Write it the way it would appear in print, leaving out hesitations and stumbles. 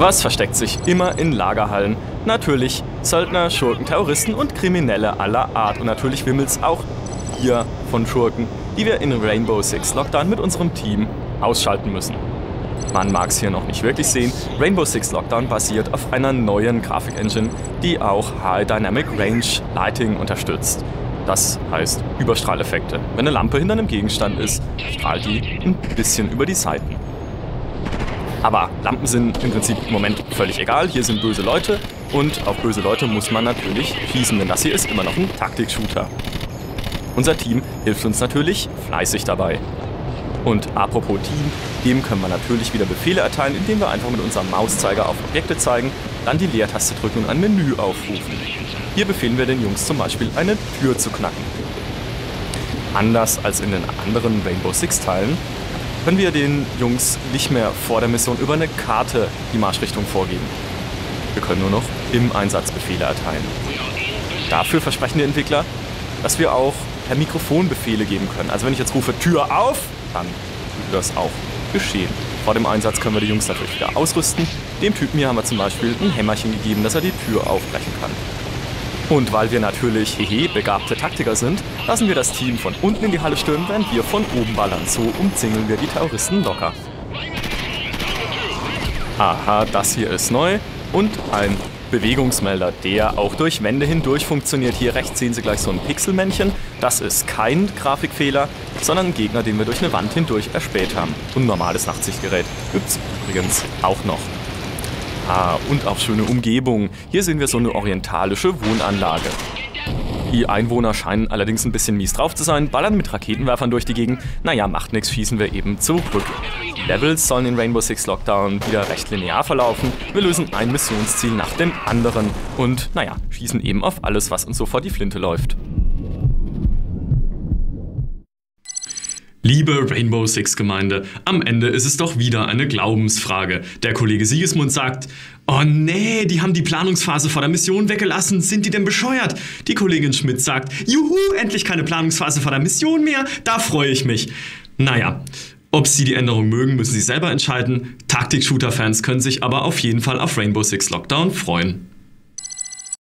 Was versteckt sich immer in Lagerhallen? Natürlich Söldner, Schurken, Terroristen und Kriminelle aller Art. Und natürlich wimmelt's auch hier von Schurken, die wir in Rainbow Six Lockdown mit unserem Team ausschalten müssen. Man mag es hier noch nicht wirklich sehen, Rainbow Six Lockdown basiert auf einer neuen Grafikengine, die auch High Dynamic Range Lighting unterstützt. Das heißt Überstrahleffekte. Wenn eine Lampe hinter einem Gegenstand ist, strahlt die ein bisschen über die Seiten. Aber Lampen sind im Prinzip im Moment völlig egal. Hier sind böse Leute und auf böse Leute muss man natürlich schießen, denn das hier ist immer noch ein Taktik-Shooter. Unser Team hilft uns natürlich fleißig dabei. Und apropos Team, dem können wir natürlich wieder Befehle erteilen, indem wir einfach mit unserem Mauszeiger auf Objekte zeigen, dann die Leertaste drücken und ein Menü aufrufen. Hier befehlen wir den Jungs zum Beispiel, eine Tür zu knacken. Anders als in den anderen Rainbow Six Teilen können wir den Jungs nicht mehr vor der Mission über eine Karte die Marschrichtung vorgeben. Wir können nur noch im Einsatz Befehle erteilen. Dafür versprechen die Entwickler, dass wir auch per Mikrofon Befehle geben können. Also wenn ich jetzt rufe Tür auf, dann würde das auch geschehen. Vor dem Einsatz können wir die Jungs natürlich wieder ausrüsten. Dem Typen hier haben wir zum Beispiel ein Hämmerchen gegeben, dass er die Tür aufbrechen kann. Und weil wir natürlich begabte Taktiker sind, lassen wir das Team von unten in die Halle stürmen, während wir von oben ballern. So umzingeln wir die Terroristen locker. Aha, das hier ist neu und ein Bewegungsmelder, der auch durch Wände hindurch funktioniert. Hier rechts sehen Sie gleich so ein Pixelmännchen. Das ist kein Grafikfehler, sondern ein Gegner, den wir durch eine Wand hindurch erspäht haben. Und ein normales Nachtsichtgerät gibt es übrigens auch noch. Und auch schöne Umgebung. Hier sehen wir so eine orientalische Wohnanlage. Die Einwohner scheinen allerdings ein bisschen mies drauf zu sein, ballern mit Raketenwerfern durch die Gegend. Naja, macht nichts, schießen wir eben zurück. Die Levels sollen in Rainbow Six Lockdown wieder recht linear verlaufen. Wir lösen ein Missionsziel nach dem anderen und, naja, schießen eben auf alles, was uns so vor die Flinte läuft. Liebe Rainbow Six Gemeinde, am Ende ist es doch wieder eine Glaubensfrage. Der Kollege Siegesmund sagt, oh nee, die haben die Planungsphase vor der Mission weggelassen, sind die denn bescheuert? Die Kollegin Schmidt sagt, juhu, endlich keine Planungsphase vor der Mission mehr, da freue ich mich. Naja, ob Sie die Änderung mögen, müssen Sie selber entscheiden. Taktik-Shooter-Fans können sich aber auf jeden Fall auf Rainbow Six Lockdown freuen.